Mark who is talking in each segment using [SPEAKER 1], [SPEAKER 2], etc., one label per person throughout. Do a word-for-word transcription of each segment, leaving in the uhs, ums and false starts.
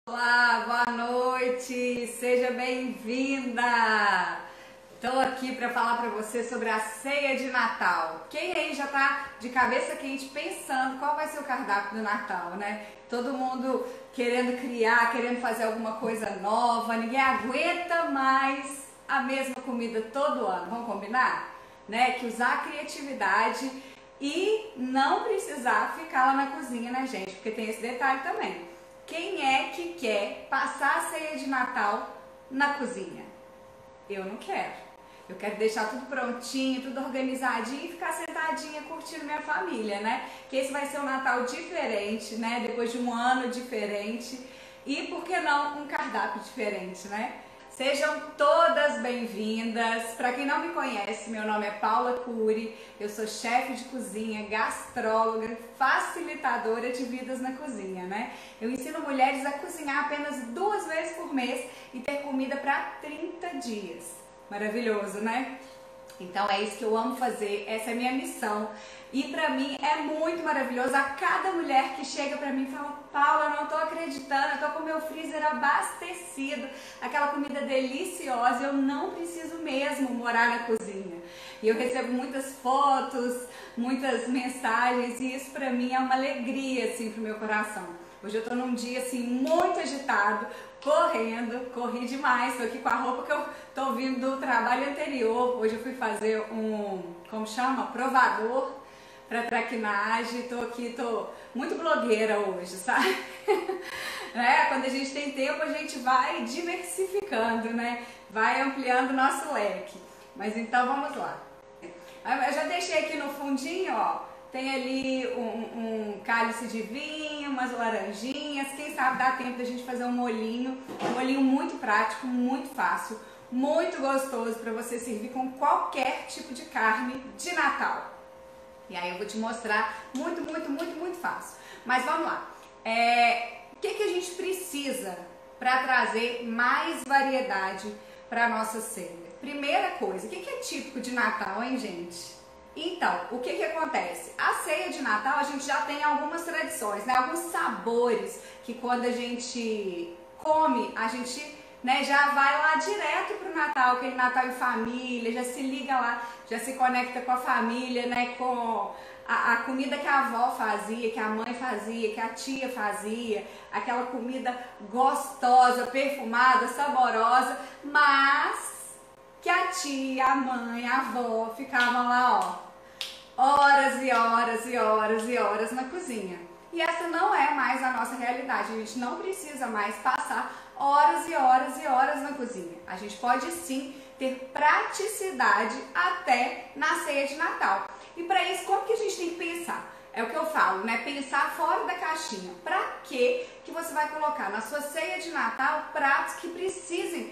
[SPEAKER 1] Olá, boa noite, seja bem-vinda! Estou aqui para falar para você sobre a ceia de Natal. Quem aí já está de cabeça quente pensando qual vai ser o cardápio do Natal, né? Todo mundo querendo criar, querendo fazer alguma coisa nova, ninguém aguenta mais a mesma comida todo ano, vamos combinar? Né? Que usar a criatividade e não precisar ficar lá na cozinha, né, gente? Porque tem esse detalhe também. Quem é que quer passar a ceia de Natal na cozinha? Eu não quero. Eu quero deixar tudo prontinho, tudo organizadinho e ficar sentadinha curtindo minha família, né? Que esse vai ser um Natal diferente, né? Depois de um ano diferente. E por que não um cardápio diferente, né? Sejam todas bem-vindas. Para quem não me conhece, meu nome é Paula Cury, eu sou chefe de cozinha, gastróloga, facilitadora de vidas na cozinha, né? Eu ensino mulheres a cozinhar apenas duas vezes por mês e ter comida para trinta dias. Maravilhoso, né? Então é isso que eu amo fazer, essa é a minha missão. E pra mim é muito maravilhoso a cada mulher que chega pra mim e fala: Paula, eu não tô acreditando, eu tô com meu freezer abastecido, aquela comida deliciosa, eu não preciso mesmo morar na cozinha. E eu recebo muitas fotos, muitas mensagens e isso pra mim é uma alegria assim pro meu coração. Hoje eu tô num dia assim muito agitado, correndo, corri demais, tô aqui com a roupa que eu tô vindo do trabalho anterior. Hoje eu fui fazer um, como chama? Provador para traquinagem, tô aqui, tô muito blogueira hoje, sabe? Né? Quando a gente tem tempo a gente vai diversificando, né? Vai ampliando o nosso leque. Mas então vamos lá. Eu já deixei aqui no fundinho, ó, tem ali um, um cálice de vinho, umas laranjinhas, quem sabe dá tempo da gente fazer um molhinho, um molhinho muito prático, muito fácil, muito gostoso para você servir com qualquer tipo de carne de Natal. E aí eu vou te mostrar muito, muito, muito, muito fácil. Mas vamos lá. É, o que, que a gente precisa para trazer mais variedade para a nossa ceia? Primeira coisa, o que, que é típico de Natal, hein, gente? Então, o que que acontece? A ceia de Natal a gente já tem algumas tradições, né? Alguns sabores que quando a gente come, a gente, né, já vai lá direto pro Natal, aquele Natal em família, já se liga lá, já se conecta com a família, né, com a, a comida que a avó fazia, que a mãe fazia, que a tia fazia, aquela comida gostosa, perfumada, saborosa, mas que a tia, a mãe, a avó ficavam lá, ó, horas e horas e horas e horas na cozinha. E essa não é mais a nossa realidade, a gente não precisa mais passar horas e horas e horas na cozinha. A gente pode sim ter praticidade até na ceia de Natal. E para isso, como que a gente tem que pensar? É o que eu falo, né? Pensar fora da caixinha. Para que que você vai colocar na sua ceia de Natal pratos que precisem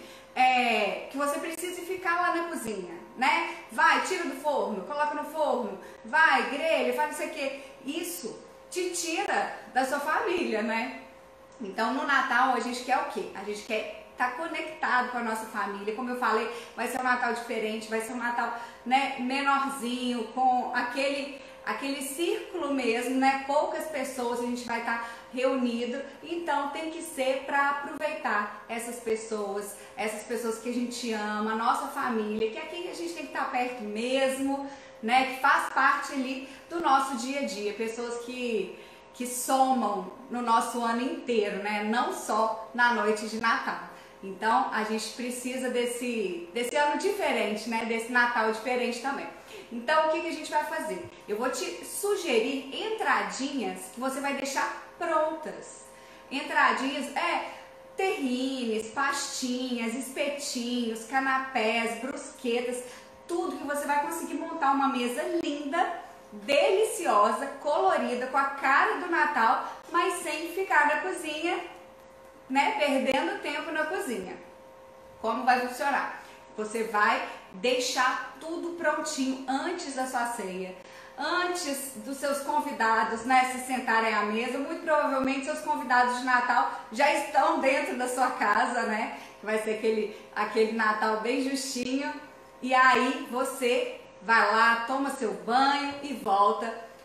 [SPEAKER 1] É, que você precise ficar lá na cozinha, né? Vai, tira do forno, coloca no forno, vai, grelha, faz não sei o que. Isso te tira da sua família, né? Então no Natal a gente quer o quê? A gente quer estar conectado com a nossa família. Como eu falei, vai ser um Natal diferente, vai ser um Natal, né, menorzinho, com aquele, aquele círculo mesmo, né? Poucas pessoas a gente vai estar reunido, então tem que ser para aproveitar essas pessoas, essas pessoas que a gente ama, a nossa família, que é quem a gente tem que estar perto mesmo, né, que faz parte ali do nosso dia a dia, pessoas que, que somam no nosso ano inteiro, né, não só na noite de Natal. Então a gente precisa desse, desse ano diferente, né, desse Natal diferente também. Então o que, que a gente vai fazer? Eu vou te sugerir entradinhas que você vai deixar prontas. Entradinhas é terrines, pastinhas, espetinhos, canapés, brusquetas, tudo que você vai conseguir montar uma mesa linda, deliciosa, colorida, com a cara do Natal, mas sem ficar na cozinha, né, perdendo tempo na cozinha. Como vai funcionar? Você vai deixar tudo prontinho antes da sua ceia. Antes dos seus convidados, né, se sentarem à mesa, muito provavelmente seus convidados de Natal já estão dentro da sua casa, né? Vai ser aquele, aquele Natal bem justinho. E aí você vai lá, toma seu banho e volta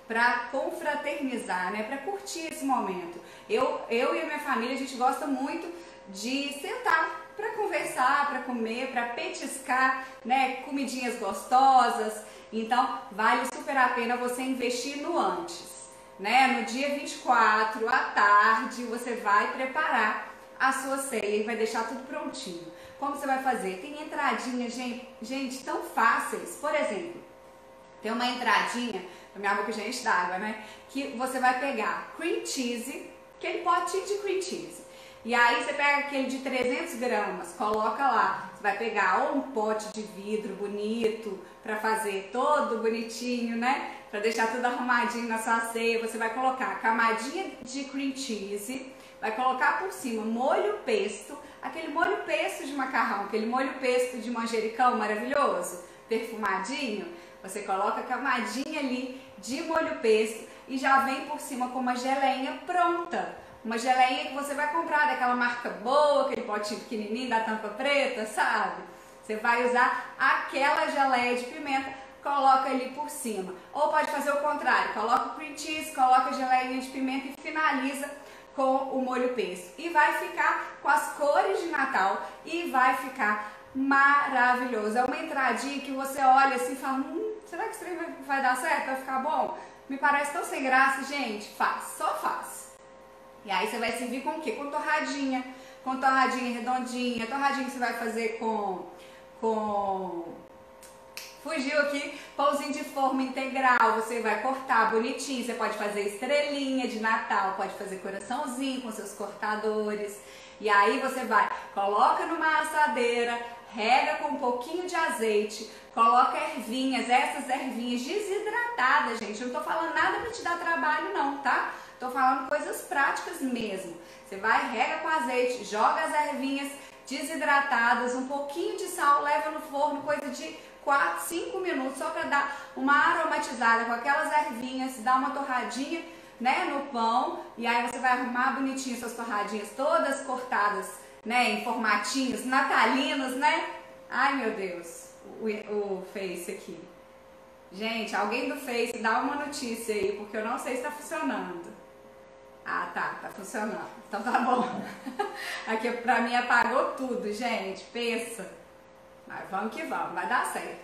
[SPEAKER 1] para confraternizar, né? Para curtir esse momento. Eu, eu e a minha família, a gente gosta muito de sentar para conversar, para comer, para petiscar, né? Comidinhas gostosas. Então, vale super a pena você investir no antes, né? No dia vinte e quatro, à tarde, você vai preparar a sua ceia e vai deixar tudo prontinho. Como você vai fazer? Tem entradinhas, gente, gente, tão fáceis. Por exemplo, tem uma entradinha, a minha boca já enche d'água, né? Que você vai pegar cream cheese, aquele potinho de cream cheese. E aí você pega aquele de trezentos gramas, coloca lá. Você vai pegar ou um pote de vidro bonito, para fazer todo bonitinho, né? Para deixar tudo arrumadinho na sua ceia. Você vai colocar a camadinha de cream cheese, vai colocar por cima molho pesto, aquele molho pesto de macarrão, aquele molho pesto de manjericão maravilhoso, perfumadinho. Você coloca a camadinha ali de molho pesto e já vem por cima com uma geleinha pronta. Uma geleinha que você vai comprar daquela marca boa, aquele potinho pequenininho da tampa preta, sabe? Você vai usar aquela geleia de pimenta, coloca ali por cima. Ou pode fazer o contrário, coloca o cream cheese, coloca a geleinha de pimenta e finaliza com o molho pesto. E vai ficar com as cores de Natal e vai ficar maravilhoso. É uma entradinha que você olha assim e fala, hum, será que isso vai, vai dar certo? Vai ficar bom? Me parece tão sem graça, gente. Faz, só faz. E aí você vai servir com o quê? Com torradinha, com torradinha redondinha, torradinha que você vai fazer com, com, fugiu aqui, pãozinho de forma integral, você vai cortar bonitinho, você pode fazer estrelinha de Natal, pode fazer coraçãozinho com seus cortadores, e aí você vai, coloca numa assadeira, rega com um pouquinho de azeite, coloca ervinhas, essas ervinhas desidratadas, gente, eu não tô falando nada pra te dar trabalho não, tá? Tô falando coisas práticas mesmo. Você vai, rega com azeite, joga as ervinhas desidratadas, um pouquinho de sal, leva no forno, coisa de quatro, cinco minutos, só para dar uma aromatizada com aquelas ervinhas, dar uma torradinha, né, no pão, e aí você vai arrumar bonitinho suas torradinhas todas cortadas, né, em formatinhos natalinos, né? Ai, meu Deus, o, o Face aqui. Gente, alguém do Face dá uma notícia aí, porque eu não sei se tá funcionando. Ah, tá, tá funcionando. Então tá bom. Aqui pra mim apagou tudo, gente. Pensa. Mas vamos que vamos, vai dar certo.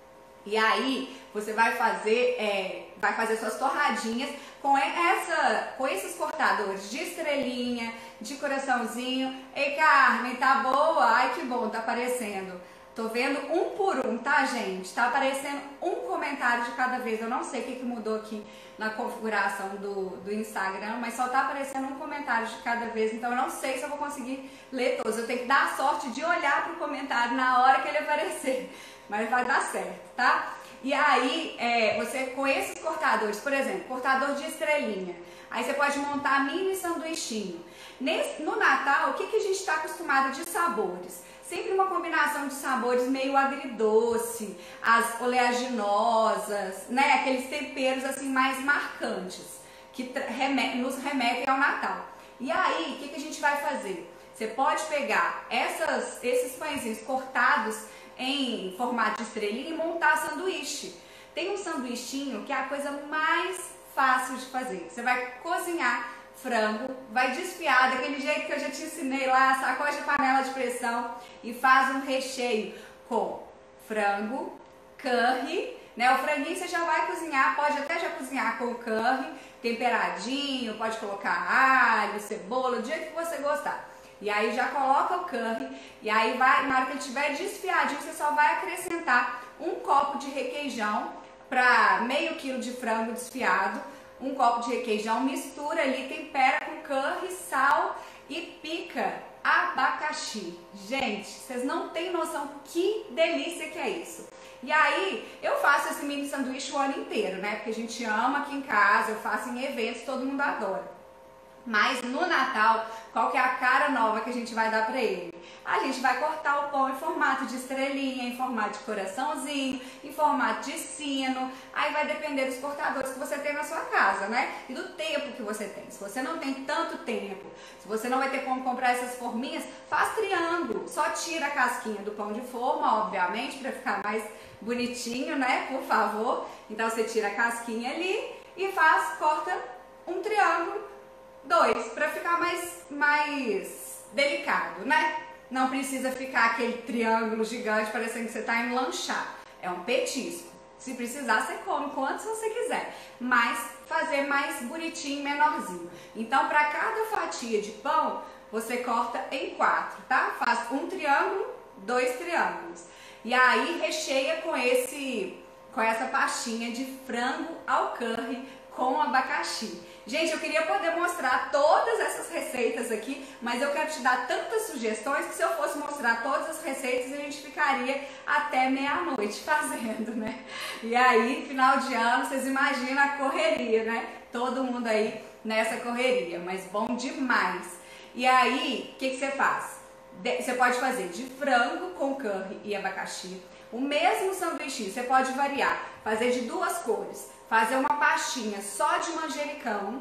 [SPEAKER 1] E aí, você vai fazer, é, vai fazer suas torradinhas com, essa, com esses cortadores de estrelinha, de coraçãozinho. Ei, Carmen, tá boa? Ai, que bom, tá aparecendo. Tô vendo um por um, tá, gente? Tá aparecendo um comentário de cada vez. Eu não sei o que, que mudou aqui na configuração do, do Instagram, mas só tá aparecendo um comentário de cada vez. Então eu não sei se eu vou conseguir ler todos. Eu tenho que dar a sorte de olhar pro comentário na hora que ele aparecer. Mas vai dar certo, tá? E aí, é, você com esses cortadores, por exemplo, cortador de estrelinha, aí você pode montar mini sanduichinho. Nesse, no Natal, o que, que a gente está acostumado de sabores? Sempre uma combinação de sabores meio agridoce, as oleaginosas, né? Aqueles temperos assim mais marcantes, que remete, nos remetem ao Natal. E aí, o que, que a gente vai fazer? Você pode pegar essas, esses pãezinhos cortados em formato de estrelinha e montar sanduíche. Tem um sanduichinho que é a coisa mais fácil de fazer. Você vai cozinhar frango, vai desfiar daquele jeito que eu já te ensinei lá, sacola de panela de pressão e faz um recheio com frango, curry, né? O franguinho você já vai cozinhar, pode até já cozinhar com curry, temperadinho, pode colocar alho, cebola, do jeito que você gostar. E aí já coloca o curry e aí vai, na hora que ele estiver desfiadinho, você só vai acrescentar um copo de requeijão para meio quilo de frango desfiado, um copo de requeijão, mistura ali, tempera com curry, sal e pica abacaxi. Gente, vocês não têm noção que delícia que é isso. E aí, eu faço esse mini sanduíche o ano inteiro, né? Porque a gente ama aqui em casa, eu faço em eventos, todo mundo adora. Mas no Natal, qual que é a cara nova que a gente vai dar pra ele? A gente vai cortar o pão em formato de estrelinha, em formato de coraçãozinho, em formato de sino. Aí vai depender dos cortadores que você tem na sua casa, né? E do tempo que você tem. Se você não tem tanto tempo, se você não vai ter como comprar essas forminhas, faz triângulo. Só tira a casquinha do pão de forma, obviamente, pra ficar mais bonitinho, né? Por favor. Então você tira a casquinha ali, e faz, corta um triângulo, dois, para ficar mais, mais delicado, né? Não precisa ficar aquele triângulo gigante parecendo que você está indo lanchar. É um petisco. Se precisar, você come quantos você quiser, mas fazer mais bonitinho, menorzinho. Então, para cada fatia de pão, você corta em quatro, tá? Faz um triângulo, dois triângulos. E aí, recheia com, esse, com essa pastinha de frango ao curry com abacaxi. Gente, eu queria poder mostrar todas essas receitas aqui, mas eu quero te dar tantas sugestões que se eu fosse mostrar todas as receitas, a gente ficaria até meia-noite fazendo, né? E aí, final de ano, vocês imaginam a correria, né? Todo mundo aí nessa correria, mas bom demais. E aí, o que, que você faz? Você pode fazer de frango com curry e abacaxi. O mesmo sanduíche, você pode variar, fazer de duas cores. Fazer uma pastinha só de manjericão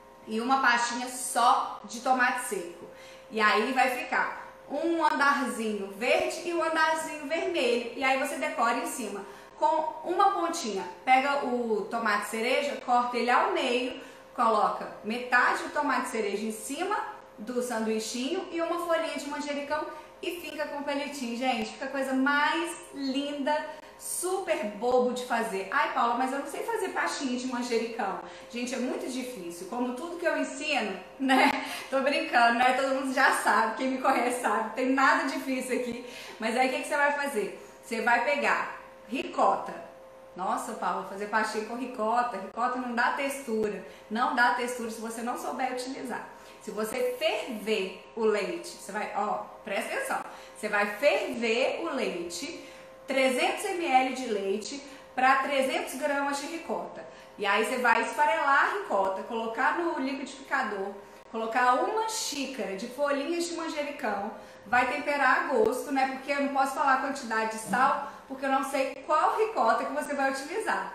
[SPEAKER 1] e uma pastinha só de tomate seco. E aí vai ficar um andarzinho verde e um andarzinho vermelho. E aí você decora em cima com uma pontinha. Pega o tomate cereja, corta ele ao meio, coloca metade do tomate cereja em cima do sanduichinho e uma folhinha de manjericão e fica com palitinho. Gente, fica a coisa mais linda, super bobo de fazer. Ai, Paula, mas eu não sei fazer pastinha de manjericão. Gente, é muito difícil. Como tudo que eu ensino, né? Tô brincando, né? Todo mundo já sabe, quem me conhece sabe. Não tem nada difícil aqui. Mas aí o que, que você vai fazer? Você vai pegar ricota. Nossa, Paula, fazer pastinha com ricota. Ricota não dá textura. Não dá textura se você não souber utilizar. Se você ferver o leite, você vai, ó, presta atenção. Você vai ferver o leite, trezentos mililitros de leite para trezentos gramas de ricota. E aí você vai esfarelar a ricota, colocar no liquidificador, colocar uma xícara de folhinhas de manjericão, vai temperar a gosto, né? Porque eu não posso falar a quantidade de sal, porque eu não sei qual ricota que você vai utilizar.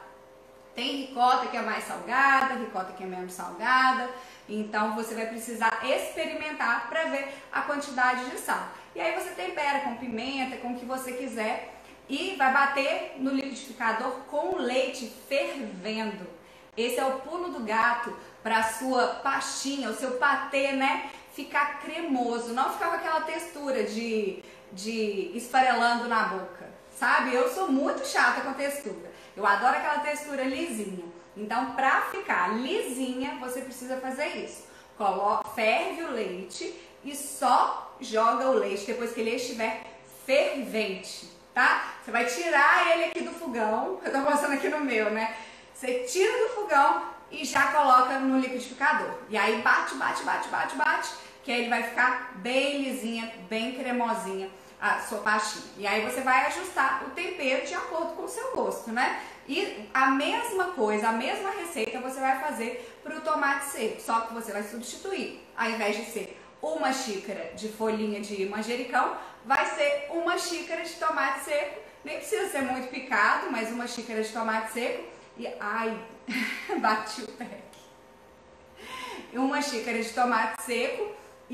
[SPEAKER 1] Tem ricota que é mais salgada, ricota que é menos salgada, então você vai precisar experimentar para ver a quantidade de sal. E aí você tempera com pimenta, com o que você quiser. E vai bater no liquidificador com o leite fervendo. Esse é o pulo do gato para a sua pastinha, o seu patê, né? Ficar cremoso, não ficar com aquela textura de, de esfarelando na boca, sabe? Eu sou muito chata com textura. Eu adoro aquela textura lisinha. Então, para ficar lisinha, você precisa fazer isso. Coloca, ferve o leite e só joga o leite depois que ele estiver fervente. Tá? Você vai tirar ele aqui do fogão, eu tô mostrando aqui no meu, né? Você tira do fogão e já coloca no liquidificador. E aí bate, bate, bate, bate, bate, que aí ele vai ficar bem lisinha, bem cremosinha a sua pastinha. E aí você vai ajustar o tempero de acordo com o seu gosto, né? E a mesma coisa, a mesma receita você vai fazer pro tomate seco, só que você vai substituir, ao invés de ser uma xícara de folhinha de manjericão, vai ser uma xícara de tomate seco. Nem precisa ser muito picado, mas uma xícara de tomate seco. E ai, bati o pé aqui. Uma xícara de tomate seco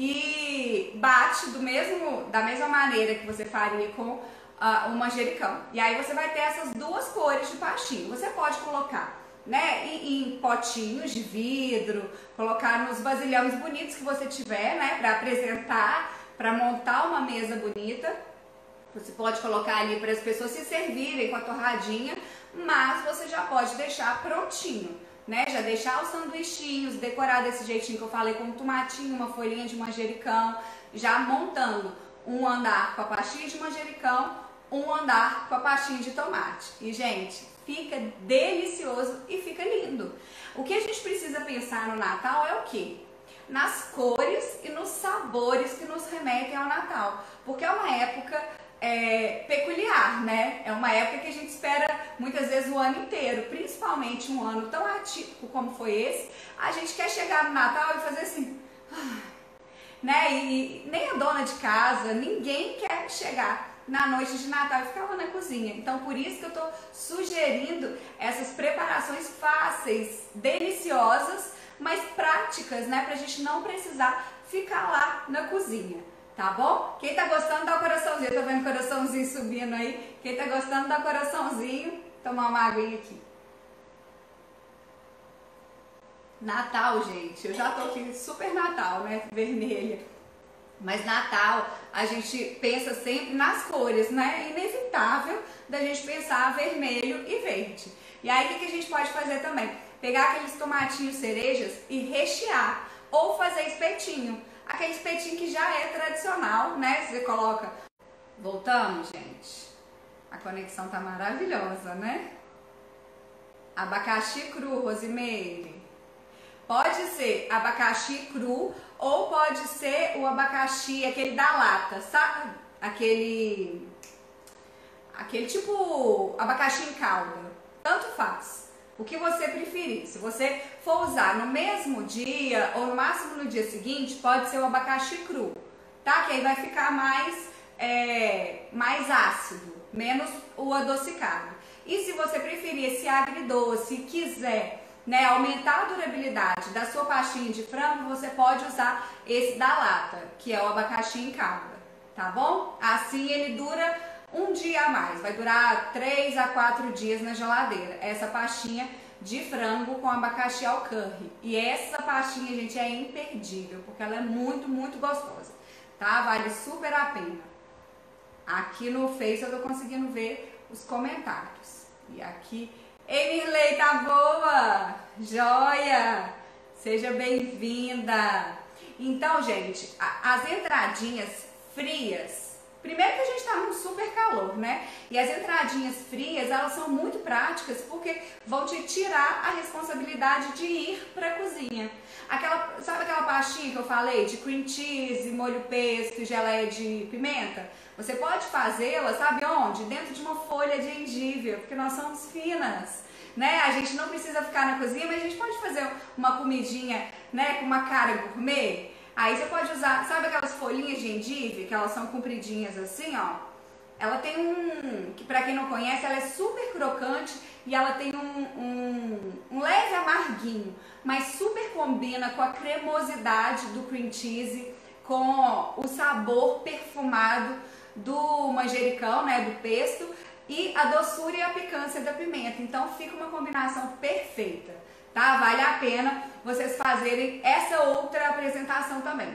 [SPEAKER 1] e bate do mesmo, da mesma maneira que você faria com uh, o manjericão. E aí você vai ter essas duas cores de pastinho. Você pode colocar, né, em, em potinhos de vidro, colocar nos vasilhões bonitos que você tiver, né, para apresentar, para montar uma mesa bonita. Você pode colocar ali para as pessoas se servirem com a torradinha, mas você já pode deixar prontinho, né, já deixar os sanduichinhos, decorar desse jeitinho que eu falei, com um tomatinho, uma folhinha de manjericão, já montando um andar com a pastinha de manjericão, um andar com a pastinha de tomate. E, gente, fica delicioso e fica lindo. O que a gente precisa pensar no Natal é o quê? Nas cores e nos sabores que nos remetem ao Natal. Porque é uma época é, peculiar, né? É uma época que a gente espera muitas vezes o ano inteiro. Principalmente um ano tão atípico como foi esse. A gente quer chegar no Natal e fazer assim... né? E, e nem a dona de casa, ninguém quer chegar na noite de Natal e ficar lá na cozinha. Então, por isso que eu tô sugerindo essas preparações fáceis, deliciosas, mas práticas, né? Pra gente não precisar ficar lá na cozinha, tá bom? Quem tá gostando, dá o coraçãozinho. Eu tô vendo o coraçãozinho subindo aí. Quem tá gostando, dá o coraçãozinho. Tomar uma aguinha aqui. Natal, gente, eu já tô aqui super Natal, né? Vermelha. Mas Natal, a gente pensa sempre nas cores, né? É inevitável da gente pensar vermelho e verde. E aí, o que, que a gente pode fazer também? Pegar aqueles tomatinhos cerejas e rechear. Ou fazer espetinho. Aquele espetinho que já é tradicional, né? Você coloca... Voltamos, gente. A conexão tá maravilhosa, né? Abacaxi cru, Rosimeire. Pode ser abacaxi cru ou pode ser o abacaxi, aquele da lata, sabe? Aquele, aquele tipo abacaxi em calda. Tanto faz. O que você preferir. Se você for usar no mesmo dia ou no máximo no dia seguinte, pode ser o abacaxi cru, tá? Que aí vai ficar mais, é, mais ácido, menos o adocicado. E se você preferir esse agridoce e quiser, né, aumentar a durabilidade da sua pastinha de frango, você pode usar esse da lata, que é o abacaxi em calda, tá bom? Assim ele dura um dia a mais, vai durar três a quatro dias na geladeira, essa pastinha de frango com abacaxi ao curry. E essa pastinha, gente, é imperdível, porque ela é muito, muito gostosa, tá? Vale super a pena. Aqui no Face eu tô conseguindo ver os comentários. E aqui... Emirley, tá boa? Joia! Seja bem-vinda! Então, gente, a, as entradinhas frias, primeiro que a gente tá num super calor, né? E as entradinhas frias, elas são muito práticas porque vão te tirar a responsabilidade de ir pra cozinha. Aquela, sabe aquela pastinha que eu falei de cream cheese, molho pesto, geleia de pimenta? Você pode fazê-la, sabe onde? Dentro de uma folha de gengibre, porque nós somos finas, né? A gente não precisa ficar na cozinha, mas a gente pode fazer uma comidinha, né, com uma cara gourmet. Aí você pode usar, sabe aquelas folhinhas de gengibre, que elas são compridinhas assim, ó? Ela tem um, que pra quem não conhece, ela é super crocante e ela tem um, um, um leve amarguinho, mas super combina com a cremosidade do cream cheese, com o sabor perfumado do manjericão, né, do pesto, e a doçura e a picância da pimenta. Então fica uma combinação perfeita, tá? Vale a pena vocês fazerem essa outra apresentação também.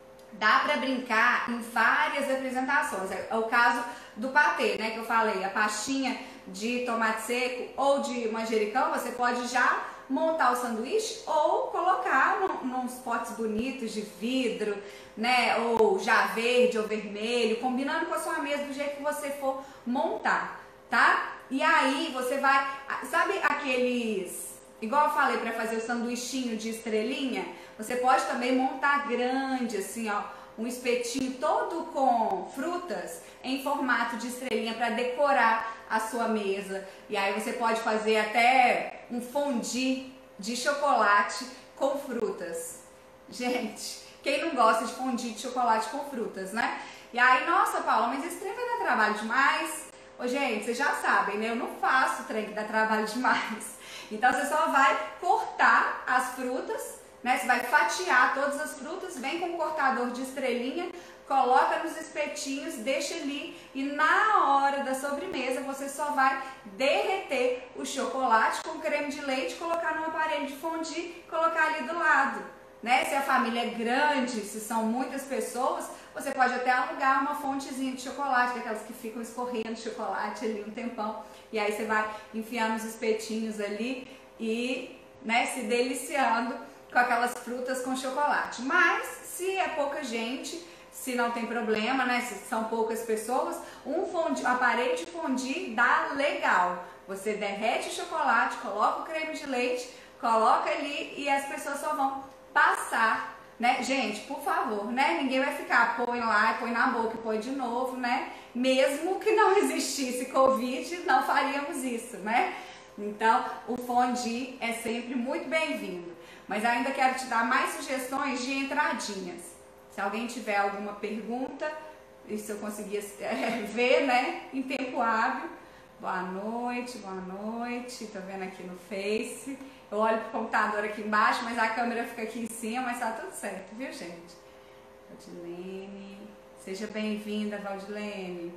[SPEAKER 1] Dá pra brincar em várias apresentações. É o caso do patê, né, que eu falei, a pastinha de tomate seco ou de manjericão, você pode já montar o sanduíche ou colocar num, nos potes bonitos de vidro, né, ou já verde ou vermelho, combinando com a sua mesa do jeito que você for montar, tá? E aí você vai, sabe aqueles, igual eu falei para fazer o sanduichinho de estrelinha, você pode também montar grande assim, ó, um espetinho todo com frutas em formato de estrelinha para decorar a sua mesa. E aí você pode fazer até um fondue de chocolate com frutas. Gente, quem não gosta de fondue de chocolate com frutas, né? E aí, nossa, Paula, mas esse trem vai dar trabalho demais? Ô, gente, vocês já sabem, né? Eu não faço trem que dá trabalho demais. Então você só vai cortar as frutas, né? Você vai fatiar todas as frutas, vem com um cortador de estrelinha, coloca nos espetinhos, deixa ali e na hora da sobremesa você só vai derreter o chocolate com creme de leite, colocar num aparelho de fondue e colocar ali do lado, né? Se a família é grande, se são muitas pessoas, você pode até alugar uma fontezinha de chocolate, daquelas que ficam escorrendo chocolate ali um tempão, e aí você vai enfiando os espetinhos ali e, né, se deliciando com aquelas frutas com chocolate. Mas se é pouca gente, se não tem problema, né, se são poucas pessoas, um fondue, aparelho de fondue dá legal. Você derrete o chocolate, coloca o creme de leite, coloca ali e as pessoas só vão passar, né? Gente, por favor, né? Ninguém vai ficar, põe lá, põe na boca e põe de novo, né? Mesmo que não existisse Covid, não faríamos isso, né? Então, o fondue é sempre muito bem-vindo. Mas ainda quero te dar mais sugestões de entradinhas. Se alguém tiver alguma pergunta, isso eu conseguia é, ver, né, em tempo hábil. Boa noite, boa noite. Tô vendo aqui no Face. Eu olho pro computador aqui embaixo, mas a câmera fica aqui em cima, mas tá tudo certo, viu, gente? Valdilene, seja bem-vinda, Valdilene.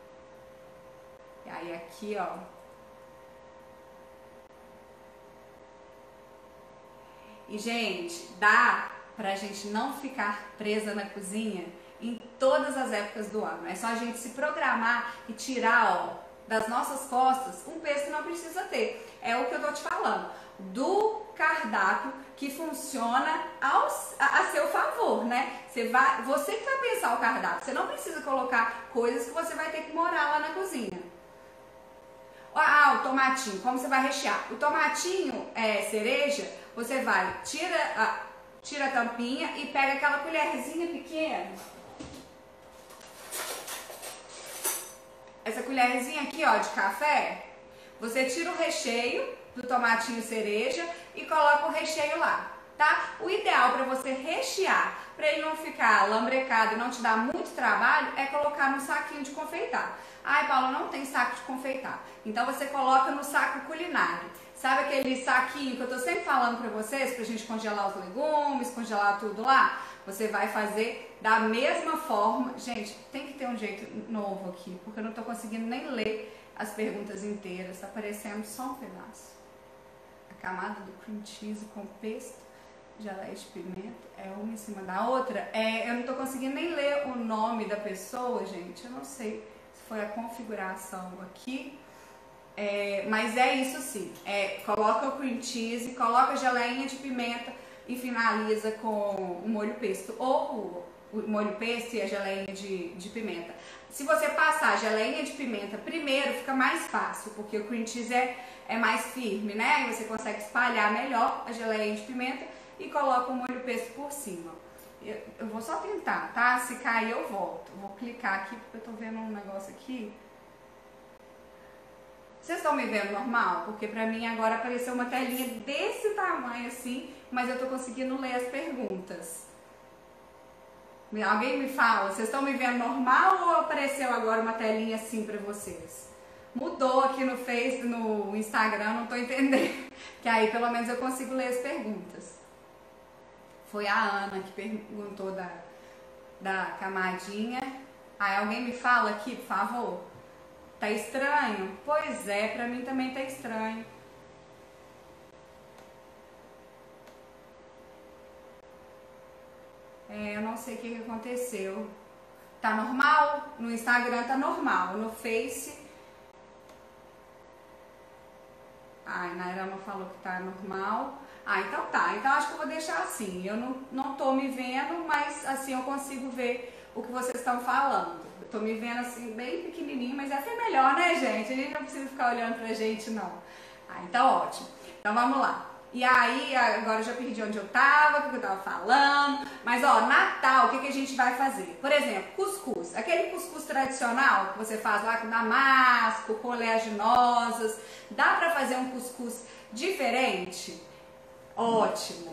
[SPEAKER 1] E aí aqui, ó. E, gente, dá pra gente não ficar presa na cozinha em todas as épocas do ano. É só a gente se programar e tirar, ó, das nossas costas um peso que não precisa ter. É o que eu tô te falando. Do cardápio que funciona aos, a, a seu favor, né? Você, vai, você que vai pensar o cardápio. Você não precisa colocar coisas que você vai ter que morar lá na cozinha. Ah, o tomatinho, como você vai rechear? O tomatinho é, cereja, você vai, tira a, tira a tampinha e pega aquela colherzinha pequena. Essa colherzinha aqui, ó, de café, você tira o recheio do tomatinho cereja e coloca o recheio lá, tá? O ideal para você rechear, para ele não ficar lambrecado e não te dar muito trabalho, é colocar no saquinho de confeitar. Ai, Paula, não tem saco de confeitar. Então você coloca no saco culinário. Sabe aquele saquinho que eu tô sempre falando pra vocês, pra gente congelar os legumes, congelar tudo lá? Você vai fazer da mesma forma. Gente, tem que ter um jeito novo aqui, porque eu não tô conseguindo nem ler as perguntas inteiras. Tá aparecendo só um pedaço. A camada do cream cheese com pesto, geleia de pimenta, é uma em cima da outra. É, eu não tô conseguindo nem ler o nome da pessoa, gente. Eu não sei se foi a configuração aqui. É, mas é isso sim, é, coloca o cream cheese, coloca a geleinha de pimenta e finaliza com o molho pesto ou o, o molho pesto e a geleinha de, de pimenta. Se você passar a geleinha de pimenta primeiro, fica mais fácil, porque o cream cheese é, é mais firme, né? E você consegue espalhar melhor a geleinha de pimenta e coloca o molho pesto por cima. Eu, eu vou só tentar, tá? Se cair eu volto. Vou clicar aqui porque eu tô vendo um negócio aqui. Vocês estão me vendo normal? Porque pra mim agora apareceu uma telinha desse tamanho assim, mas eu tô conseguindo ler as perguntas. Alguém me fala, vocês estão me vendo normal ou apareceu agora uma telinha assim pra vocês? Mudou aqui no Face, no Instagram, não tô entendendo. Que aí pelo menos eu consigo ler as perguntas. Foi a Ana que perguntou da, da camadinha. Aí alguém me fala aqui, por favor. Tá estranho? Pois é, pra mim também tá estranho. É, eu não sei o que, que aconteceu. Tá normal? No Instagram tá normal. No Face... Ai, Naira não falou que tá normal. Ah, então tá. Então acho que eu vou deixar assim. Eu não, não tô me vendo, mas assim eu consigo ver o que vocês estão falando. Eu tô me vendo assim bem pequenininho, mas essa é melhor, né, gente? A gente não precisa ficar olhando pra gente, não. Ah, então ótimo. Então vamos lá. E aí, agora eu já perdi onde eu tava, o que eu tava falando. Mas ó, Natal, o que, que a gente vai fazer? Por exemplo, cuscuz. Aquele cuscuz tradicional que você faz lá com damasco, com oleaginosas. Dá pra fazer um cuscuz diferente? Ótimo.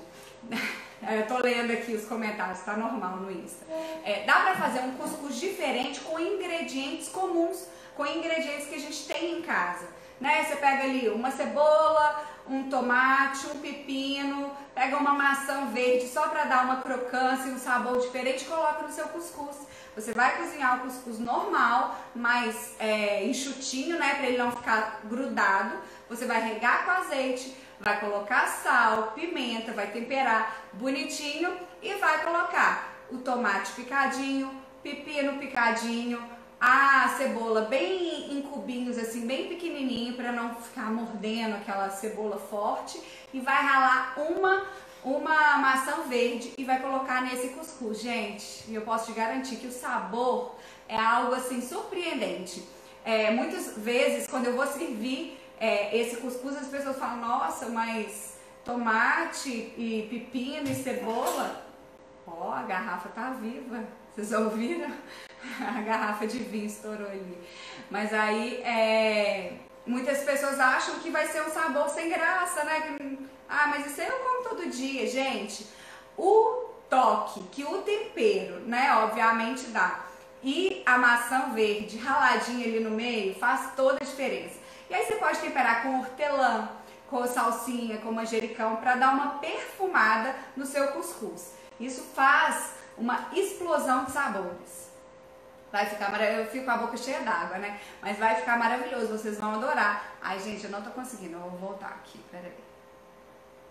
[SPEAKER 1] Eu tô lendo aqui os comentários, tá normal no Insta. É, dá pra fazer um cuscuz diferente com ingredientes comuns, com ingredientes que a gente tem em casa, né? Você pega ali uma cebola, um tomate, um pepino, pega uma maçã verde só pra dar uma crocância e um sabor diferente e coloca no seu cuscuz. Você vai cozinhar o cuscuz normal, mais é, enxutinho, né? Pra ele não ficar grudado. Você vai regar com azeite, vai colocar sal, pimenta, vai temperar bonitinho e vai colocar o tomate picadinho, pepino picadinho, a cebola bem em cubinhos assim, bem pequenininho para não ficar mordendo aquela cebola forte e vai ralar uma uma maçã verde e vai colocar nesse cuscuz. Gente, e eu posso te garantir que o sabor é algo assim surpreendente. É, muitas vezes quando eu vou servir É, esse cuscuz, as pessoas falam, nossa, mas tomate e pepino e cebola, ó, a garrafa tá viva, vocês ouviram? A garrafa de vinho estourou ali. Mas aí, é, muitas pessoas acham que vai ser um sabor sem graça, né? Ah, mas isso aí eu como todo dia, gente. O toque, que o tempero, né, obviamente dá, e a maçã verde raladinha ali no meio faz toda a diferença. E aí você pode temperar com hortelã, com salsinha, com manjericão, para dar uma perfumada no seu cuscuz. Isso faz uma explosão de sabores. Vai ficar maravilhoso, eu fico com a boca cheia d'água, né? Mas vai ficar maravilhoso, vocês vão adorar. Ai, gente, eu não tô conseguindo, eu vou voltar aqui, peraí.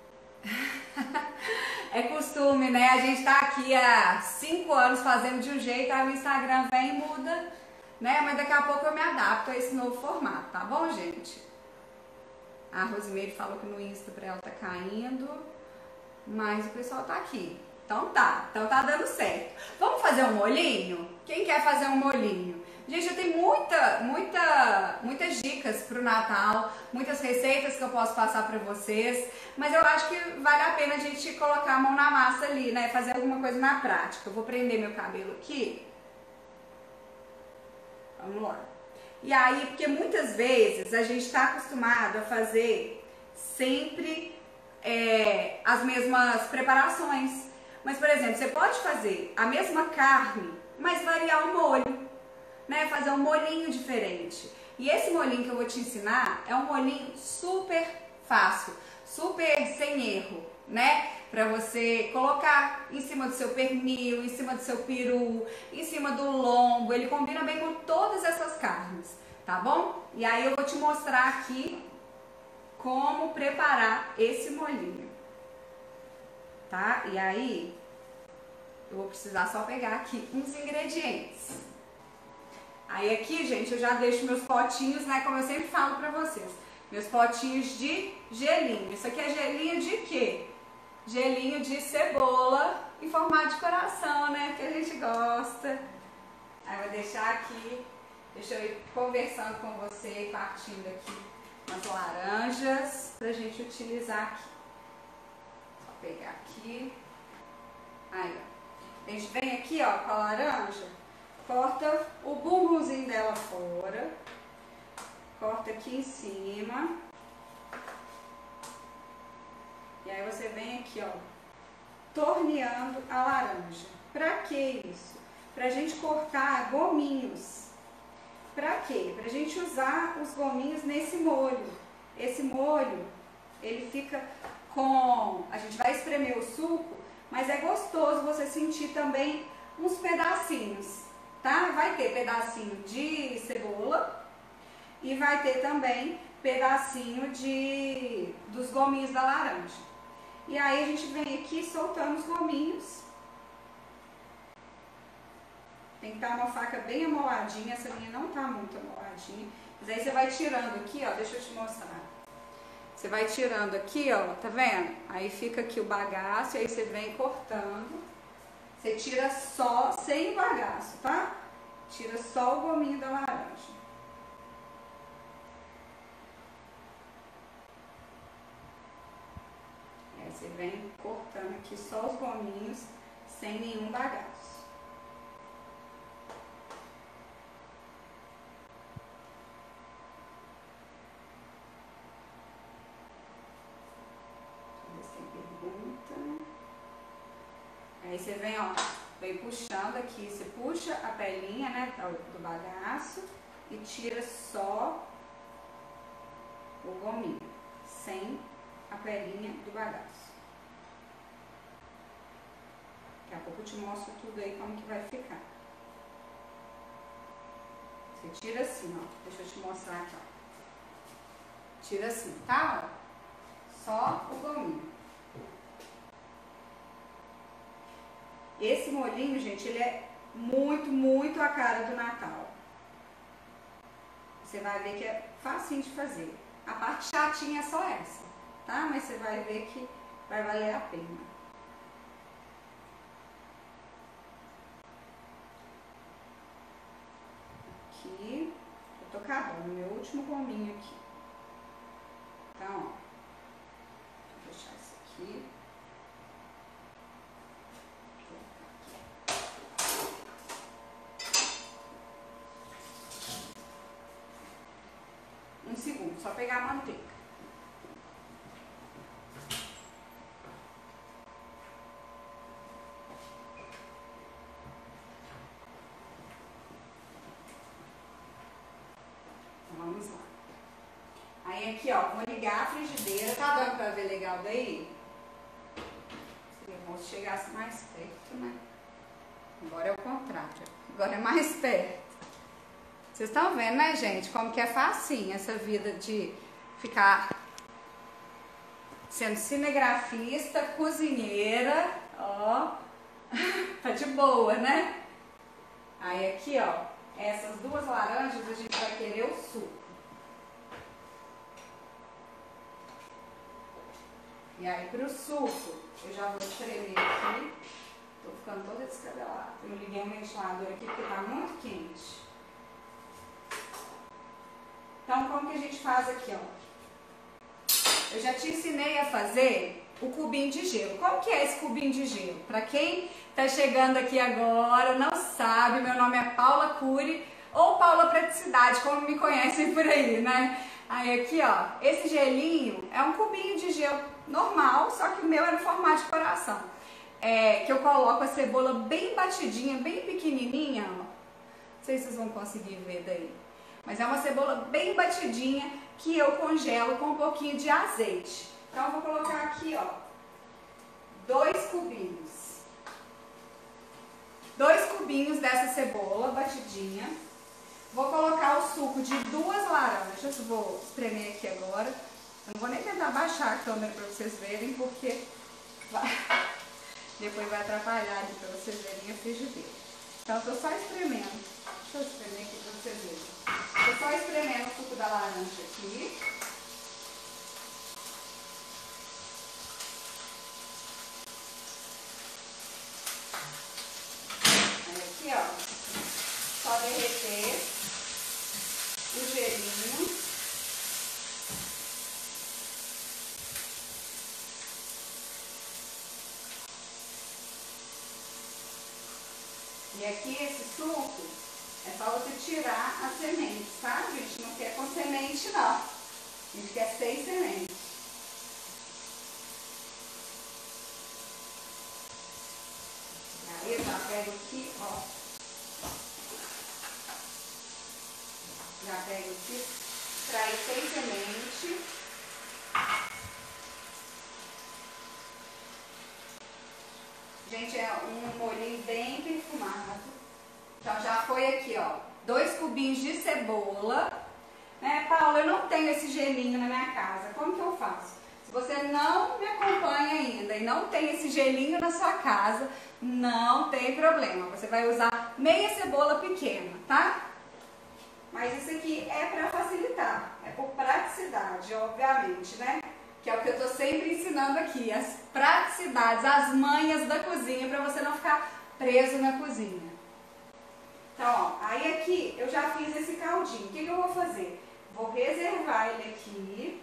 [SPEAKER 1] É costume, né? A gente tá aqui há cinco anos fazendo de um jeito, aí o Instagram vem e muda, né? Mas daqui a pouco eu me adapto a esse novo formato, tá bom, gente? A Rosimeire falou que no Insta pra ela tá caindo, mas o pessoal tá aqui. Então tá, então tá dando certo. Vamos fazer um molhinho? Quem quer fazer um molhinho? Gente, eu tenho muita, muita, muitas dicas pro Natal, muitas receitas que eu posso passar pra vocês, mas eu acho que vale a pena a gente colocar a mão na massa ali, né? Fazer alguma coisa na prática. Eu vou prender meu cabelo aqui. Vamos lá. E aí, porque muitas vezes a gente tá acostumado a fazer sempre é, as mesmas preparações. Mas, por exemplo, você pode fazer a mesma carne, mas variar o molho. Né, fazer um molhinho diferente. E esse molhinho que eu vou te ensinar é um molhinho super fácil, super sem erro, né? Pra você colocar em cima do seu pernil, em cima do seu peru, em cima do lombo. Ele combina bem com todas essas carnes, tá bom? E aí eu vou te mostrar aqui como preparar esse molhinho, tá? E aí eu vou precisar só pegar aqui uns ingredientes. Aí aqui, gente, eu já deixo meus potinhos, né, como eu sempre falo pra vocês, meus potinhos de gelinho. Isso aqui é gelinho de quê? Gelinho de cebola em formato de coração, né, que a gente gosta. Aí eu vou deixar aqui, deixa eu ir conversando com você, partindo aqui umas laranjas pra gente utilizar aqui. Só pegar aqui. Aí, ó. A gente vem aqui, ó, com a laranja. Corta o bumbumzinho dela fora, corta aqui em cima, e aí você vem aqui, ó, torneando a laranja. Pra que isso? Pra gente cortar gominhos. Pra quê? Pra gente usar os gominhos nesse molho. Esse molho, ele fica com... A gente vai espremer o suco, mas é gostoso você sentir também uns pedacinhos. Tá? Vai ter pedacinho de cebola e vai ter também pedacinho de, dos gominhos da laranja. E aí a gente vem aqui soltando os gominhos. Tem que estar uma faca bem amoladinha, essa minha não tá muito amoladinha. Mas aí você vai tirando aqui, ó, deixa eu te mostrar. Você vai tirando aqui, ó, tá vendo? Aí fica aqui o bagaço, e aí você vem cortando. Você tira só, sem o bagaço, tá? Tira só o gominho da laranja. E aí você vem cortando aqui só os gominhos, sem nenhum bagaço. Deixa eu ver se tem pergunta. Aí você vem, ó, vem puxando aqui, você puxa a pelinha, né, do bagaço e tira só o gominho, sem a pelinha do bagaço. Daqui a pouco eu te mostro tudo aí como que vai ficar. Você tira assim, ó, deixa eu te mostrar aqui, ó. Tira assim, tá, ó, só o gominho. Esse molhinho, gente, ele é muito, muito a cara do Natal. Você vai ver que é facinho de fazer. A parte chatinha é só essa, tá? Mas você vai ver que vai valer a pena. Aqui, eu tô acabando meu último gominho aqui. Então, ó, vou deixar isso aqui. Um segundo, só pegar a manteiga. Então, vamos lá. Aí aqui, ó, vou ligar a frigideira. Tá dando pra ver legal daí? Seria bom se chegasse mais perto, né? Agora é o contrário. Agora é mais perto. Vocês estão vendo, né, gente? Como que é facinho essa vida de ficar sendo cinegrafista, cozinheira, ó, tá de boa, né? Aí aqui, ó, essas duas laranjas a gente vai querer o suco. E aí pro suco, eu já vou espremer aqui. Tô ficando toda descabelada. Eu liguei o ventilador aqui porque tá muito quente. Então, como que a gente faz aqui, ó? Eu já te ensinei a fazer o cubinho de gelo. Como que é esse cubinho de gelo? Para quem tá chegando aqui agora, não sabe, meu nome é Paula Cury, ou Paula Praticidade, como me conhecem por aí, né? Aí aqui, ó, esse gelinho é um cubinho de gelo normal, só que o meu é no formato de coração. É, que eu coloco a cebola bem batidinha, bem pequenininha, ó. Não sei se vocês vão conseguir ver daí. Mas é uma cebola bem batidinha que eu congelo com um pouquinho de azeite. Então eu vou colocar aqui, ó, dois cubinhos. Dois cubinhos dessa cebola batidinha. Vou colocar o suco de duas laranjas. Vou espremer aqui agora. Eu não vou nem tentar baixar a câmera para vocês verem, porque vai... depois vai atrapalhar aqui para vocês verem a frigideira. Então eu tô só espremendo. Deixa eu espremer aqui para vocês verem. Tô só espremendo o suco da laranja aqui. Aí aqui, ó, só derreter o gelinho. E aqui esse suco é só você tirar as sementes, tá? A gente não quer com semente, não. A gente quer sem semente. Aí eu já pego aqui, ó. Já pego aqui, extrair sem semente. Gente, é um molhinho bem perfumado. Então já foi aqui, ó, dois cubinhos de cebola. Né, Paula, eu não tenho esse gelinho na minha casa. Como que eu faço? Se você não me acompanha ainda e não tem esse gelinho na sua casa, não tem problema. Você vai usar meia cebola pequena, tá? Mas isso aqui é para facilitar, é por praticidade, obviamente, né? Que é o que eu tô sempre ensinando aqui, as praticidades, as manhas da cozinha, para você não ficar preso na cozinha. Então, ó, aí aqui eu já fiz esse caldinho. O que, que eu vou fazer? Vou reservar ele aqui.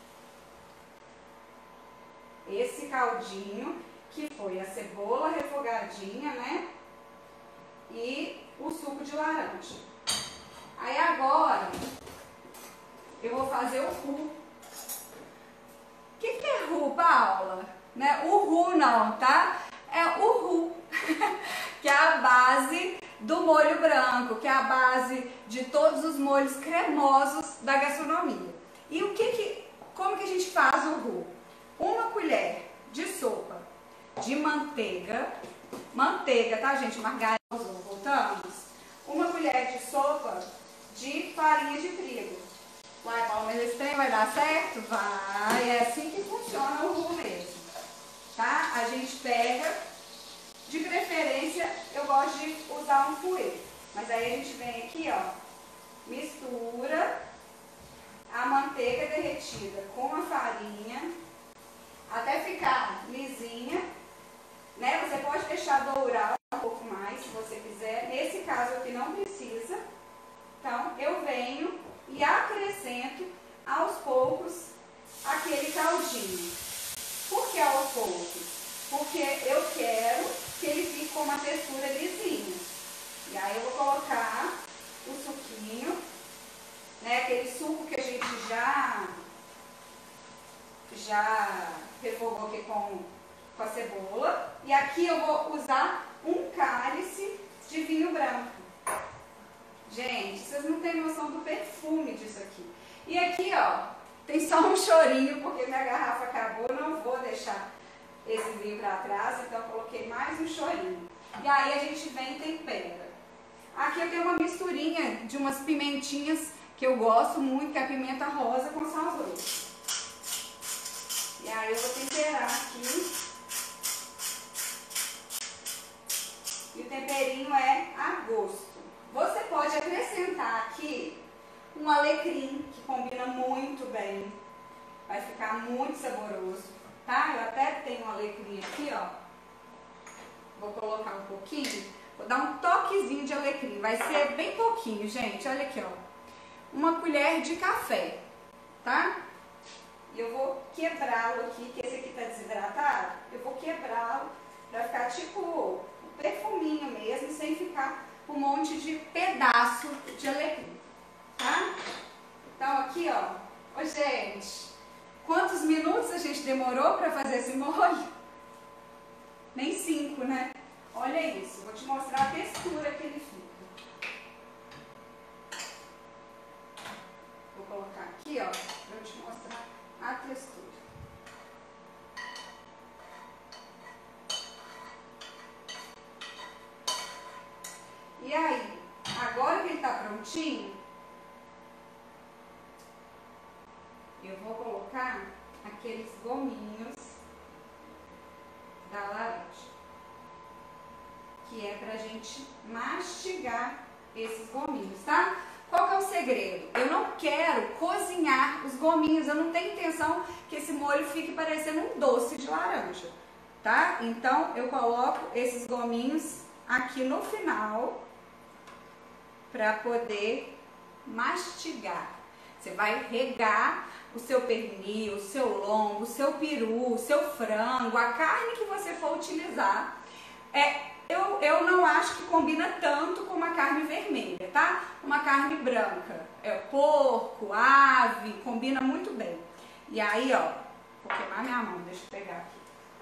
[SPEAKER 1] Esse caldinho, que foi a cebola refogadinha, né? E o suco de laranja. Aí agora, eu vou fazer o roux. O que, que é roux, Paula? Né? O roux não, tá? É o roux, que é a base do molho branco, que é a base de todos os molhos cremosos da gastronomia. E o que que, como que a gente faz o roux? Uma colher de sopa de manteiga, manteiga, tá, gente? Margarina, voltamos. Uma colher de sopa de farinha de trigo. Vai, Paulo, mas esse trem vai dar certo? Vai, é assim que funciona o roux mesmo, tá? A gente pega, de preferência, eu gosto de usar um fouet, mas aí a gente vem aqui, ó, mistura a manteiga derretida com a farinha, até ficar lisinha, né? Você pode deixar dourar um pouco mais, se você quiser. Nesse caso aqui não precisa. Então, eu venho e acrescento aos poucos aquele caldinho. Por que aos poucos? Porque eu quero que ele fique com uma textura lisinha. E aí eu vou colocar o suquinho, né? Aquele suco que a gente já, já refogou aqui com, com a cebola. E aqui eu vou usar um cálice de vinho branco. Gente, vocês não têm noção do perfume disso aqui. E aqui, ó, tem só um chorinho, porque minha garrafa acabou, eu não vou deixar esse vinho para trás, então eu coloquei mais um chorinho. E aí a gente vem e tempera. Aqui eu tenho uma misturinha de umas pimentinhas que eu gosto muito, que é a pimenta rosa com sal grosso. E aí eu vou temperar aqui. E o temperinho é a gosto. Você pode acrescentar aqui um alecrim, que combina muito bem. Vai ficar muito saboroso, tá? Eu até tenho um alecrim aqui, ó. Vou colocar um pouquinho. Vou dar um toquezinho de alecrim. Vai ser bem pouquinho, gente. Olha aqui, ó. Uma colher de café, tá? E eu vou quebrá-lo aqui, que esse aqui tá desidratado. Eu vou quebrá-lo pra ficar tipo um perfuminho mesmo, sem ficar um monte de pedaço de alecrim, tá? Então aqui, ó. Ô, gente, quantos minutos a gente demorou pra fazer esse molho? Nem cinco, né? Olha isso, vou te mostrar a textura que ele fica. Vou colocar aqui, ó, pra eu te mostrar a textura. E aí, agora que ele tá prontinho, eu vou colocar aqueles gominhos da laranja, que é pra gente mastigar esses gominhos, tá? Qual que é o segredo? Eu não quero cozinhar os gominhos, eu não tenho intenção que esse molho fique parecendo um doce de laranja, tá? Então, eu coloco esses gominhos aqui no final para poder mastigar. Você vai regar o seu pernil, o seu lombo, o seu peru, o seu frango, a carne que você for utilizar. É, eu, eu não acho que combina tanto com uma carne vermelha, tá? Uma carne branca, é porco, ave, combina muito bem. E aí, ó, vou queimar minha mão, deixa eu pegar aqui.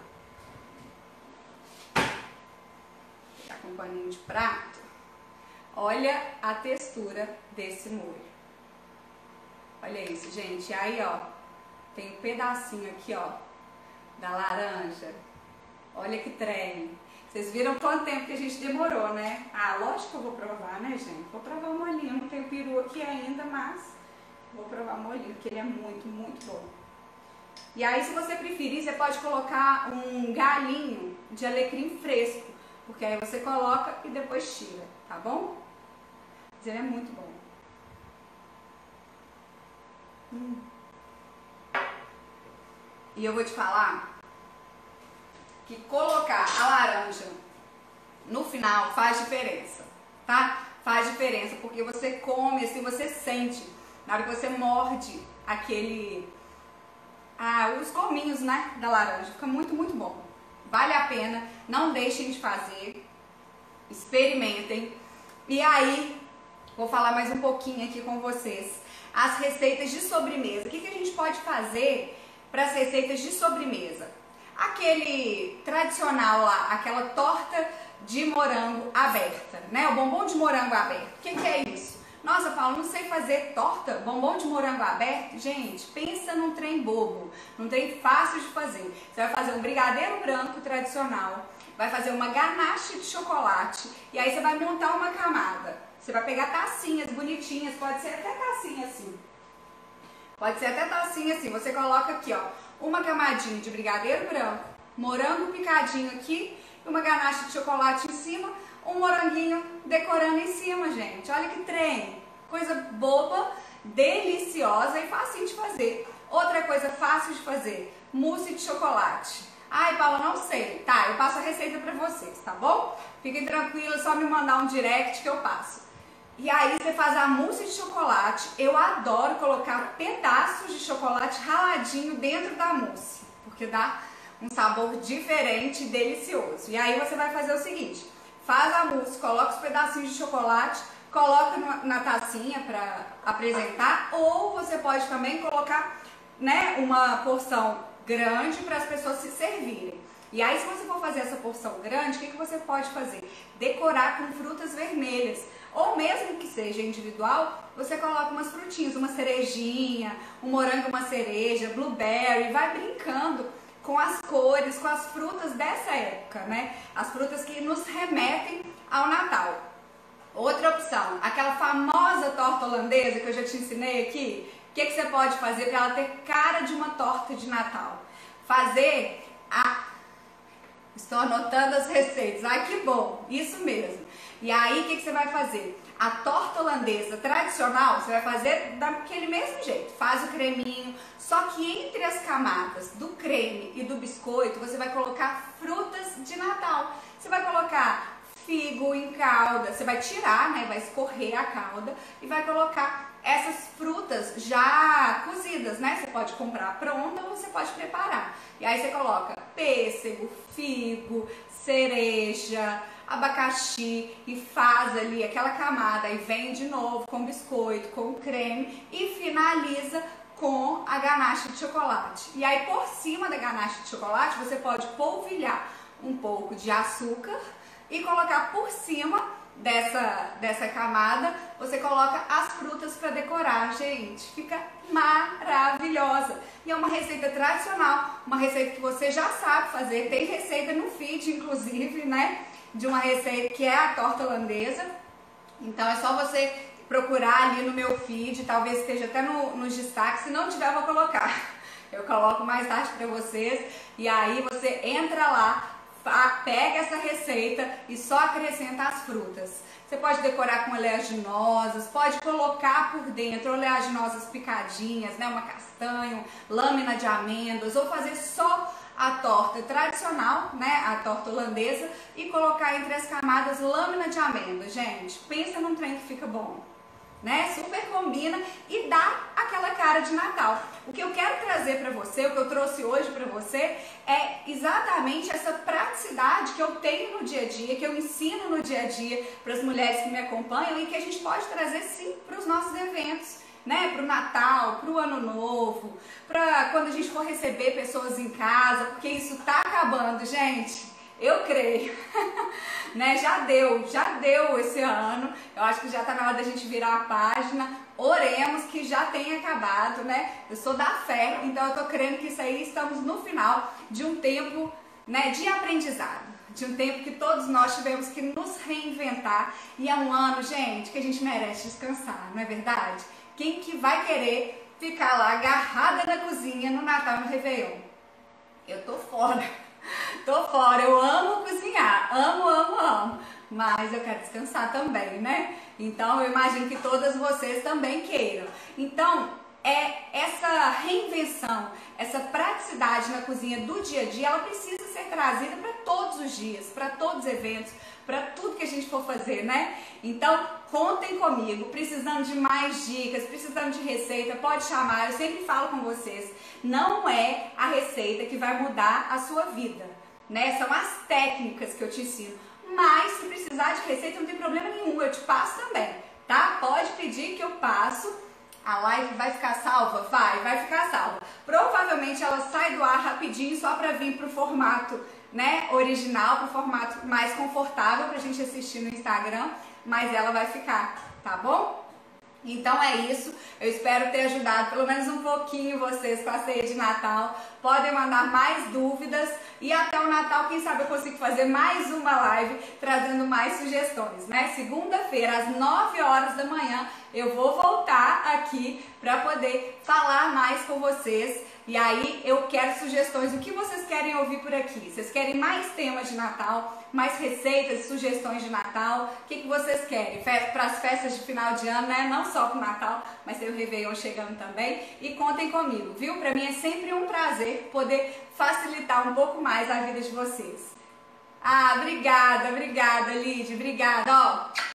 [SPEAKER 1] Vou pegar com um paninho de prato. Olha a textura desse molho. Olha isso, gente. E aí, ó, tem um pedacinho aqui, ó, da laranja. Olha que trem. Vocês viram quanto tempo que a gente demorou, né? Ah, lógico que eu vou provar, né, gente? Vou provar o molhinho. Não tenho peru aqui ainda, mas vou provar o molhinho, que ele é muito, muito bom. E aí, se você preferir, você pode colocar um galinho de alecrim fresco, porque aí você coloca e depois tira, tá bom? Mas ele é muito bom. Hum. E eu vou te falar que colocar a laranja no final faz diferença, tá? Faz diferença, porque você come, assim, você sente, na hora que você morde aquele, ah, os gominhos, né, da laranja, fica muito, muito bom. Vale a pena, não deixem de fazer, experimentem. E aí, vou falar mais um pouquinho aqui com vocês, as receitas de sobremesa. O que, que a gente pode fazer para as receitas de sobremesa? Aquele tradicional lá, aquela torta de morango aberta, né? O bombom de morango aberto. O que, que é isso? Nossa, Paulo, não sei fazer torta, bombom de morango aberto. Gente, pensa num trem bobo, num trem fácil de fazer. Você vai fazer um brigadeiro branco tradicional, vai fazer uma ganache de chocolate e aí você vai montar uma camada. Você vai pegar tacinhas bonitinhas, pode ser até tacinha assim. Pode ser até tacinha assim. Você coloca aqui, ó, uma camadinha de brigadeiro branco, morango picadinho aqui, uma ganache de chocolate em cima, um moranguinho decorando em cima, gente. Olha que trem! Coisa boba, deliciosa e facinho de fazer. Outra coisa fácil de fazer, mousse de chocolate. Ai, Paula, não sei. Tá, eu passo a receita pra vocês, tá bom? Fiquem tranquilos, é só me mandar um direct que eu passo. E aí você faz a mousse de chocolate. Eu adoro colocar pedaços de chocolate raladinho dentro da mousse, porque dá um sabor diferente e delicioso. E aí você vai fazer o seguinte, faz a mousse, coloca os pedacinhos de chocolate, coloca na tacinha para apresentar, ou você pode também colocar, né, uma porção grande para as pessoas se servirem. E aí, se você for fazer essa porção grande, o que, que você pode fazer? Decorar com frutas vermelhas. Ou mesmo que seja individual, você coloca umas frutinhas, uma cerejinha, um morango, uma cereja, blueberry, vai brincando com as cores, com as frutas dessa época, né? As frutas que nos remetem ao Natal. Outra opção, aquela famosa torta holandesa que eu já te ensinei aqui, o que, que você pode fazer para ela ter cara de uma torta de Natal? fazer a... Estou anotando as receitas. Ai, que bom! Isso mesmo. E aí, o que, que você vai fazer? A torta holandesa tradicional, você vai fazer daquele mesmo jeito. Faz o creminho, só que entre as camadas do creme e do biscoito, você vai colocar frutas de Natal. Você vai colocar figo em calda, você vai tirar, né, vai escorrer a calda e vai colocar essas frutas já cozidas, né? Você pode comprar pronta ou você pode preparar. E aí você coloca pêssego, figo, cereja, abacaxi e faz ali aquela camada e vem de novo com biscoito, com creme e finaliza com a ganache de chocolate. E aí por cima da ganache de chocolate você pode polvilhar um pouco de açúcar e colocar por cima dessa, dessa camada, você coloca as frutas para decorar, gente. Fica maravilhosa. E é uma receita tradicional, uma receita que você já sabe fazer. Tem receita no feed, inclusive, né? De uma receita que é a torta holandesa. Então é só você procurar ali no meu feed, talvez esteja até no, nos destaques. Se não tiver, eu vou colocar. Eu coloco mais tarde para vocês. E aí você entra lá, pega essa receita e só acrescenta as frutas. Você pode decorar com oleaginosas, pode colocar por dentro oleaginosas picadinhas, né, uma castanha, lâmina de amêndoas, ou fazer só a torta tradicional, né, a torta holandesa, e colocar entre as camadas lâmina de amêndoas. Gente, pensa num trem que fica bom, né? Super combina e dá aquela cara de Natal. O que eu quero trazer para você, o que eu trouxe hoje para você, é exatamente essa praticidade que eu tenho no dia a dia, que eu ensino no dia a dia para as mulheres que me acompanham e que a gente pode trazer sim para os nossos eventos, né? Para o Natal, para o Ano Novo, para quando a gente for receber pessoas em casa, porque isso tá acabando, gente. Eu creio, né? Já deu, já deu esse ano. Eu acho que já está na hora da gente virar a página. Oremos que já tenha acabado, né? Eu sou da fé, então eu tô crendo que isso aí estamos no final de um tempo, né, de aprendizado. De um tempo que todos nós tivemos que nos reinventar. E é um ano, gente, que a gente merece descansar, não é verdade? Quem que vai querer ficar lá agarrada na cozinha no Natal e no Réveillon? Eu tô fora. Tô fora, eu amo cozinhar, amo, amo, amo, mas eu quero descansar também, né? Então eu imagino que todas vocês também queiram. Então é essa reinvenção, essa praticidade na cozinha do dia a dia, ela precisa ser trazida para todos os dias, para todos os eventos, para tudo que a gente for fazer, né? Então contem comigo, precisando de mais dicas, precisando de receita, pode chamar, eu sempre falo com vocês, não é a receita que vai mudar a sua vida, né? São as técnicas que eu te ensino, mas se precisar de receita não tem problema nenhum, eu te passo também, tá? Pode pedir que eu passo, a live vai ficar salva? Vai, vai ficar salva. Provavelmente ela sai do ar rapidinho só para vir pro formato, né, original, pro formato mais confortável pra gente assistir no Instagram, mas ela vai ficar, tá bom? Então é isso, eu espero ter ajudado pelo menos um pouquinho vocês com a ceia de Natal. Podem mandar mais dúvidas e até o Natal, quem sabe eu consigo fazer mais uma live trazendo mais sugestões, né? Segunda-feira, às nove horas da manhã, eu vou voltar aqui para poder falar mais com vocês. E aí eu quero sugestões, o que vocês querem ouvir por aqui? Vocês querem mais temas de Natal, mais receitas, sugestões de Natal? O que, que vocês querem? Para as festas de final de ano, né? Não só para o Natal, mas tem o Réveillon chegando também. E contem comigo, viu? Para mim é sempre um prazer poder facilitar um pouco mais a vida de vocês. Ah, obrigada, obrigada, Lídia, obrigada. Ó,